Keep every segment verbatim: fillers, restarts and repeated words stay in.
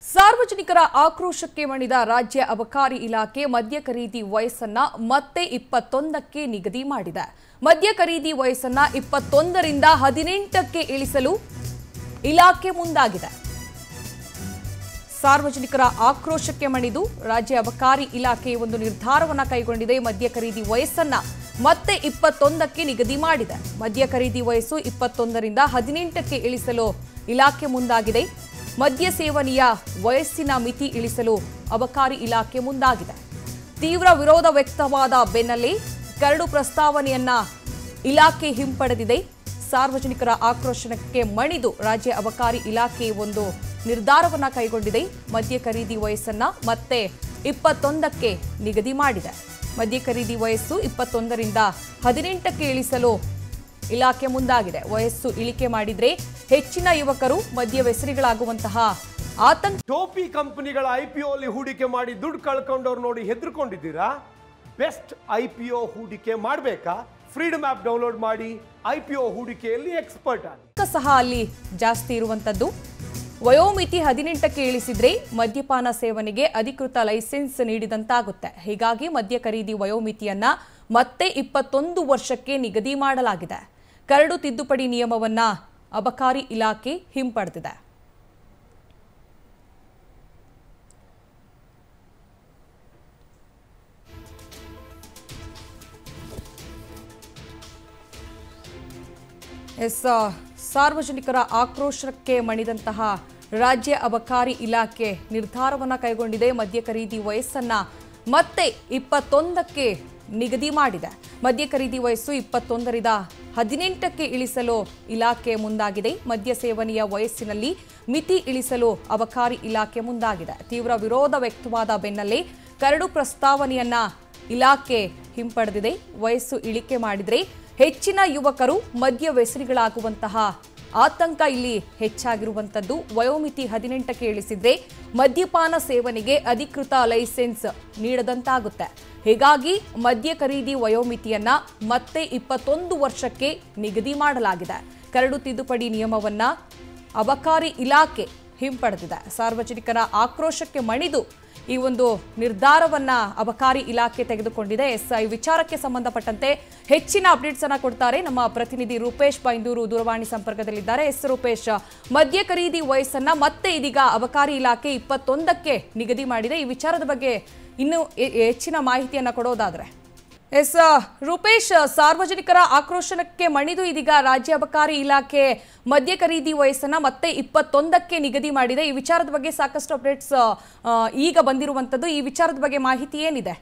ಸಾರ್ವಜನಿಕರ ಆಕ್ರೋಶಕ್ಕೆ ಮಣಿದ ರಾಜ್ಯ ಅಬಕಾರಿ ಇಲಾಖೆ ಮದ್ಯ ಖರೀದಿ ವಯಸ್ಸನ್ನ ಮತ್ತೆ ಇಪ್ಪತ್ತೊಂದಕ್ಕೆ ನಿಗದಿ ಮಾಡಿದೆ. ಮದ್ಯ ಖರೀದಿ ವಯಸ್ಸನ್ನ ಇಪ್ಪತ್ತೊಂದರಿಂದ ಹದಿನೆಂಟಕ್ಕೆ ಇಳಿಸಲು ಇಲಾಖೆ ಮುಂದಾಗಿದೆ. ಸಾರ್ವಜನಿಕರ ಆಕ್ರೋಶಕ್ಕೆ ಮಣಿದು ರಾಜ್ಯ ಅಬಕಾರಿ ಇಲಾಖೆ ಒಂದು ನಿರ್ಧಾರವನ್ನು ಕೈಗೊಂಡಿದೆ. ಮದ್ಯ ಖರೀದಿ ವಯಸ್ಸನ್ನ ಮತ್ತೆ ಇಪ್ಪತ್ತೊಂದಕ್ಕೆ ನಿಗದಿ ಮಾಡಿದೆ. ಮದ್ಯ ಖರೀದಿ ವಯಸ್ಸು ಇಪ್ಪತ್ತೊಂದರಿಂದ ಹದಿನೆಂಟಕ್ಕೆ ಇಳಿಸಲು ಇಲಾಖೆ ಮುಂದಾಗಿದೆ. ಮದ್ಯ ಸೇವನೆಯ ವಯಸ್ಸಿನ ಮಿತಿ ಇಳಿಸಲು ಅಬಕಾರಿ ಇಲಾಖೆ ಮುಂದಾಗಿದೆ. ತೀವ್ರ ವಿರೋಧ ವ್ಯಕ್ತವಾದ ಬೆನ್ನಲ್ಲೇ ಕರಡು ಪ್ರಸ್ತಾವನೆಯನ್ನ ಇಲಾಖೆ ಹಿಂಪಡೆದಿದೆ. ಸಾರ್ವಜನಿಕರ ಆಕ್ರೋಶಕ್ಕೆ ಮಣಿದು ರಾಜ್ಯ ಅಬಕಾರಿ ಇಲಾಖೆ ಒಂದು ನಿರ್ಧಾರವನ್ನು ಕೈಗೊಂಡಿದೆ. ಮದ್ಯ ಖರೀದಿ ವಯಸ್ಸನ್ನ ಮತ್ತೆ ಇಪ್ಪತ್ತೊಂದಕ್ಕೆ ನಿಗದಿ ಮಾಡಿದೆ. ಮದ್ಯ ಖರೀದಿ ವಯಸ್ಸು ಇಪ್ಪತ್ತೊಂದರಿಂದ ಹದಿನೆಂಟಕ್ಕೆ ಇಳಿಸಲು ಇಲಾಖೆ ಮುಂದಾಗಿದೆ. ವಯಸ್ಸು ಇಳಿಕೆ ಮಾಡಿದ್ರೆ ಹೆಚ್ಚಿನ ಯುವಕರು ಮದ್ಯ ವ್ಯಸನಿಗಳಾಗುವಂತಹ ಆತಂಕ. ಟೋಪಿ ಕಂಪನಿಗಳ ಐಪಿಒ ಅಲ್ಲಿ ಹೂಡಿಕೆ ಮಾಡಿ ದುಡ್ಡು ಕಳ್ಕೊಂಡವ್ರು ನೋಡಿ ಹೆದರ್ಕೊಂಡಿದ್ದೀರಾ? ಬೆಸ್ಟ್ ಐಪಿಒ ಹೂಡಿಕೆ ಮಾಡಬೇಕಾ? ಫ್ರೀಡಮ್ ಆಪ್ ಡೌನ್ಲೋಡ್ ಮಾಡಿ ಐಪಿಒ ಹೂಡಿಕೆಯಲ್ಲಿ ಎಕ್ಸ್ಪರ್ಟ್ ಆಗಿ. ಸಹ ಅಲ್ಲಿ ಜಾಸ್ತಿ ಇರುವಂತದ್ದು. ವಯೋಮಿತಿ ಹದಿನೆಂಟಕ್ಕೆ ಇಳಿಸಿದ್ರೆ ಮದ್ಯಪಾನ ಸೇವನೆಗೆ ಅಧಿಕೃತ ಲೈಸೆನ್ಸ್ ನೀಡಿದಂತಾಗುತ್ತೆ. ಹೀಗಾಗಿ ಮದ್ಯ ಖರೀದಿ ವಯೋಮಿತಿಯನ್ನ ಮತ್ತೆ ಇಪ್ಪತ್ತೊಂದು ವರ್ಷಕ್ಕೆ ನಿಗದಿ ಮಾಡಲಾಗಿದೆ. ಕರಡು ತಿದ್ದುಪಡಿ ನಿಯಮವನ್ನ ಅಬಕಾರಿ ಇಲಾಖೆ ಹಿಂಪಡೆದಿದೆ. ಎಸ್ ಸಾರ್ವಜನಿಕರ ಆಕ್ರೋಶಕ್ಕೆ ಮಣಿದಂತಹ ರಾಜ್ಯ ಅಬಕಾರಿ ಇಲಾಖೆ ನಿರ್ಧಾರವನ್ನು ಕೈಗೊಂಡಿದೆ. ಮದ್ಯ ಖರೀದಿ ವಯಸ್ಸನ್ನ ಮತ್ತೆ ಇಪ್ಪತ್ತೊಂದಕ್ಕೆ ನಿಗದಿ ಮಾಡಿದೆ. ಮದ್ಯ ಖರೀದಿ ವಯಸ್ಸು ಇಪ್ಪತ್ತೊಂದರಿಂದ ಹದಿನೆಂಟಕ್ಕೆ ಇಳಿಸಲು ಇಲಾಖೆ ಮುಂದಾಗಿದೆ. ಮದ್ಯ ಸೇವನೆಯ ವಯಸ್ಸಿನಲ್ಲಿ ಮಿತಿ ಇಳಿಸಲು ಅಬಕಾರಿ ಇಲಾಖೆ ಮುಂದಾಗಿದೆ. ತೀವ್ರ ವಿರೋಧ ವ್ಯಕ್ತವಾದ ಬೆನ್ನಲ್ಲೇ ಕರಡು ಪ್ರಸ್ತಾವನೆಯನ್ನ ಇಲಾಖೆ ಹಿಂಪಡೆದಿದೆ. ವಯಸ್ಸು ಇಳಿಕೆ ಮಾಡಿದರೆ ಹೆಚ್ಚಿನ ಯುವಕರು ಮದ್ಯ ವ್ಯಸನಿಗಳಾಗುವಂತಹ ಆತಂಕ ಇಲ್ಲಿ ಹೆಚ್ಚಾಗಿರುವಂತದ್ದು. ವಯೋಮಿತಿ ಹದಿನೆಂಟಕ್ಕೆ ಇಳಿಸಿದ್ರೆ ಮದ್ಯಪಾನ ಸೇವನೆಗೆ ಅಧಿಕೃತ ಲೈಸೆನ್ಸ್ ನೀಡದಂತಾಗುತ್ತೆ. ಹೀಗಾಗಿ ಮದ್ಯ ಖರೀದಿ ವಯೋಮಿತಿಯನ್ನ ಮತ್ತೆ ಇಪ್ಪತ್ತೊಂದು ವರ್ಷಕ್ಕೆ ನಿಗದಿ ಮಾಡಲಾಗಿದೆ. ಕರಡು ತಿದ್ದುಪಡಿ ನಿಯಮವನ್ನ ಅಬಕಾರಿ ಇಲಾಖೆ ಹಿಂಪಡೆದಿದೆ. ಸಾರ್ವಜನಿಕರ ಆಕ್ರೋಶಕ್ಕೆ ಮಣಿದು ಈ ಒಂದು ನಿರ್ಧಾರವನ್ನ ಅಬಕಾರಿ ಇಲಾಖೆ ತೆಗೆದುಕೊಂಡಿದೆ. ಎಸ್ ಈ ವಿಚಾರಕ್ಕೆ ಸಂಬಂಧಪಟ್ಟಂತೆ ಹೆಚ್ಚಿನ ಅಪ್ಡೇಟ್ಸ್ ಅನ್ನ ಕೊಡ್ತಾರೆ ನಮ್ಮ ಪ್ರತಿನಿಧಿ ರೂಪೇಶ್ ಬೈಂದೂರು ದೂರವಾಣಿ ಸಂಪರ್ಕದಲ್ಲಿದ್ದಾರೆ. ಎಸ್ ರೂಪೇಶ್, ಮದ್ಯ ಖರೀದಿ ವಯಸ್ಸನ್ನ ಮತ್ತೆ ಇದೀಗ ಅಬಕಾರಿ ಇಲಾಖೆ ಇಪ್ಪತ್ತೊಂದಕ್ಕೆ ನಿಗದಿ ಮಾಡಿದೆ. ಈ ವಿಚಾರದ ಬಗ್ಗೆ ಇನ್ನು ಹೆಚ್ಚಿನ ಮಾಹಿತಿಯನ್ನ ಕೊಡೋದಾದ್ರೆ. ಎಸ್ ರೂಪೇಶ್, ಸಾರ್ವಜನಿಕರ ಆಕ್ರೋಶಕ್ಕೆ ಮಣಿದು ಇದೀಗ ರಾಜ್ಯ ಅಬಕಾರಿ ಇಲಾಖೆ ಮದ್ಯ ಖರೀದಿ ವಯಸ್ಸನ್ನ ಮತ್ತೆ ಇಪ್ಪತ್ತೊಂದಕ್ಕೆ ನಿಗದಿ ಮಾಡಿದೆ. ಈ ವಿಚಾರದ ಬಗ್ಗೆ ಸಾಕಷ್ಟು ಅಪ್ಡೇಟ್ಸ್ ಈಗ ಬಂದಿರುವಂತದ್ದು. ಈ ವಿಚಾರದ ಬಗ್ಗೆ ಮಾಹಿತಿ ಏನಿದೆ?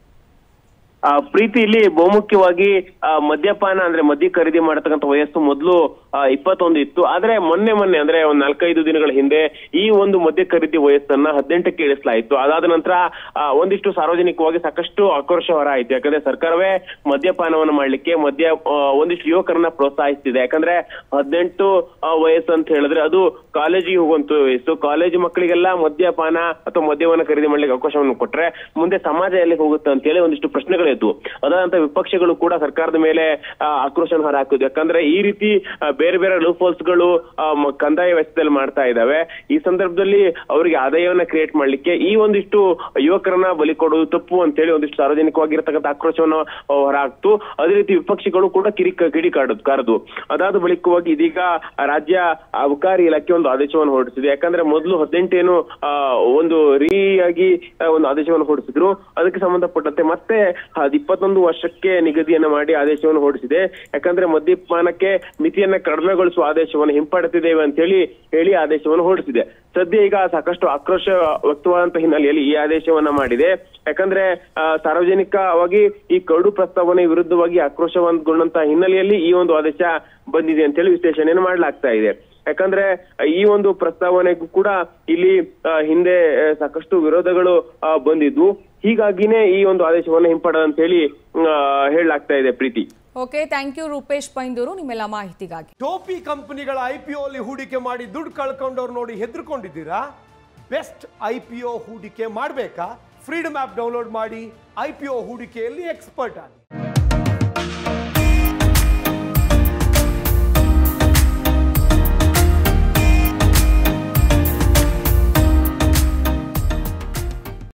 ಪ್ರೀತಿ, ಇಲ್ಲಿ ಬಹುಮುಖ್ಯವಾಗಿ ಮದ್ಯಪಾನ ಅಂದ್ರೆ ಮದ್ಯ ಖರೀದಿ ಮಾಡತಕ್ಕಂಥ ವಯಸ್ಸು ಮೊದಲು ಇಪ್ಪತ್ತೊಂದು ಇತ್ತು. ಆದ್ರೆ ಮೊನ್ನೆ ಮೊನ್ನೆ ಅಂದ್ರೆ ಒಂದ್ ನಾಲ್ಕೈದು ದಿನಗಳ ಹಿಂದೆ ಈ ಒಂದು ಮದ್ಯ ಖರೀದಿ ವಯಸ್ಸನ್ನ ಹದಿನೆಂಟಕ್ಕೆ ಇಳಿಸಲಾಯಿತು. ಅದಾದ ನಂತರ ಒಂದಿಷ್ಟು ಸಾರ್ವಜನಿಕವಾಗಿ ಸಾಕಷ್ಟು ಆಕ್ರೋಶ ಹೊರ ಆಯ್ತು. ಯಾಕಂದ್ರೆ ಸರ್ಕಾರವೇ ಮದ್ಯಪಾನವನ್ನು ಮಾಡ್ಲಿಕ್ಕೆ ಮದ್ಯ ಒಂದಿಷ್ಟು ಯುವಕರನ್ನ ಪ್ರೋತ್ಸಾಹಿಸ್ತಿದೆ. ಯಾಕಂದ್ರೆ ಹದಿನೆಂಟು ವಯಸ್ಸು ಅಂತ ಹೇಳಿದ್ರೆ ಅದು ಕಾಲೇಜಿಗೆ ಹೋಗುವಂತ ವಯಸ್ಸು. ಕಾಲೇಜು ಮಕ್ಕಳಿಗೆಲ್ಲ ಮದ್ಯಪಾನ ಅಥವಾ ಮದ್ಯವನ್ನ ಖರೀದಿ ಮಾಡ್ಲಿಕ್ಕೆ ಅವಕಾಶವನ್ನು ಕೊಟ್ರೆ ಮುಂದೆ ಸಮಾಜ ಎಲ್ಲಿ ಹೋಗುತ್ತೆ ಅಂತ ಹೇಳಿ ಒಂದಿಷ್ಟು ಪ್ರಶ್ನೆಗಳು. ಅದಾದಂತ ವಿಪಕ್ಷಗಳು ಕೂಡ ಸರ್ಕಾರದ ಮೇಲೆ ಆಕ್ರೋಶ ಹೊರ ಹಾಕುದು. ಯಾಕಂದ್ರೆ ಈ ರೀತಿ ಬೇರೆ ಬೇರೆ ಲೂಫೋಲ್ಸ್ ಗಳು ಕಂದಾಯ ವ್ಯವಸ್ಥೆಯಲ್ಲಿ ಮಾಡ್ತಾ ಇದ್ದಾವೆ. ಈ ಸಂದರ್ಭದಲ್ಲಿ ಅವರಿಗೆ ಆದಾಯವನ್ನ ಕ್ರಿಯೇಟ್ ಮಾಡ್ಲಿಕ್ಕೆ ಈ ಒಂದಿಷ್ಟು ಯುವಕರನ್ನ ಬಲಿ ಕೊಡುವುದು ತಪ್ಪು ಅಂತ ಹೇಳಿ ಒಂದಿಷ್ಟು ಸಾರ್ವಜನಿಕವಾಗಿರತಕ್ಕಂಥ ಆಕ್ರೋಶವನ್ನು ಹೊರಹಾಕ್ತು. ಅದೇ ರೀತಿ ವಿಪಕ್ಷಗಳು ಕೂಡ ಕಿರಿ ಕಿಡಿ ಕಾಡುದು ಕಾರದು ಅದಾದ ಬಳಿಕವಾಗಿ ಇದೀಗ ರಾಜ್ಯ ಅಬಕಾರಿ ಇಲಾಖೆ ಒಂದು ಆದೇಶವನ್ನು ಹೊರಡಿಸಿದೆ. ಯಾಕಂದ್ರೆ ಮೊದಲು ಹದಿನೆಂಟೇನು ಒಂದು ರೀ ಆಗಿ ಒಂದು ಆದೇಶವನ್ನು ಹೊರಡಿಸಿದ್ರು. ಅದಕ್ಕೆ ಸಂಬಂಧಪಟ್ಟಂತೆ ಮತ್ತೆ ಇಪ್ಪತ್ತೊಂದು ವರ್ಷಕ್ಕೆ ನಿಗದಿಯನ್ನ ಮಾಡಿ ಆದೇಶವನ್ನು ಹೊರಡಿಸಿದೆ. ಯಾಕಂದ್ರೆ ಮದ್ಯಪಾನಕ್ಕೆ ಮಿತಿಯನ್ನ ಕಡಿಮೆಗೊಳಿಸುವ ಆದೇಶವನ್ನು ಹಿಂಪಡೆದಿದ್ದೇವೆ ಅಂತ ಹೇಳಿ ಹೇಳಿ ಆದೇಶವನ್ನು ಹೊರಡಿಸಿದೆ. ಸದ್ಯ ಈಗ ಸಾಕಷ್ಟು ಆಕ್ರೋಶ ವ್ಯಕ್ತವಾದಂತಹ ಹಿನ್ನೆಲೆಯಲ್ಲಿ ಈ ಆದೇಶವನ್ನ ಮಾಡಿದೆ. ಯಾಕಂದ್ರೆ ಸಾರ್ವಜನಿಕವಾಗಿ ಈ ಕರಡು ಪ್ರಸ್ತಾವನೆ ವಿರುದ್ಧವಾಗಿ ಆಕ್ರೋಶಗೊಂಡಂತಹ ಹಿನ್ನೆಲೆಯಲ್ಲಿ ಈ ಒಂದು ಆದೇಶ ಬಂದಿದೆ ಅಂತ ಹೇಳಿ ವಿಶ್ಲೇಷಣೆಯನ್ನು ಮಾಡಲಾಗ್ತಾ ಇದೆ. ಯಾಕಂದ್ರೆ ಈ ಒಂದು ಪ್ರಸ್ತಾವನೆಗೂ ಕೂಡ ಇಲ್ಲಿ ಹಿಂದೆ ಸಾಕಷ್ಟು ವಿರೋಧಗಳು ಬಂದಿದ್ವು. ಹೀಗಾಗಿನೇ ಈ ಒಂದು ಆದೇಶವನ್ನು ಹಿಂಪಡೆದಂತ ಹೇಳಿ ಹೇಳಲಾಗ್ತಾ ಇದೆ. Preethi, okay, thank you Rupesh Byndoor ನಿಮ್ಮೆಲ್ಲ ಮಾಹಿತಿಗಾಗಿ. ಟೋಪಿ ಕಂಪನಿಗಳ ಐಪಿಒ ಅಲ್ಲಿ ಹೂಡಿಕೆ ಮಾಡಿ ದುಡ್ಡು ಕಳ್ಕೊಂಡವ್ರು ನೋಡಿ ಹೆದರ್ಕೊಂಡಿದ್ದೀರಾ? ಬೆಸ್ಟ್ ಐಪಿಒ ಹೂಡಿಕೆ ಮಾಡಬೇಕಾ? ಫ್ರೀಡಮ್ ಆಪ್ ಡೌನ್ಲೋಡ್ ಮಾಡಿ ಐಪಿಒ ಹೂಡಿಕೆಯಲ್ಲಿ ಎಕ್ಸ್ಪರ್ಟ್ ಆಗಿ.